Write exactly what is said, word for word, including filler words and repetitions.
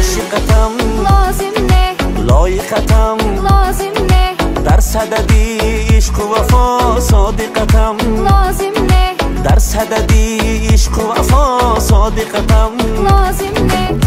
عاشقتم لازم نه لایقتم لازم نه در صددی عشق و وفا صادقتم لازم نه در صددی عشق و وفا صادقتم لازم نه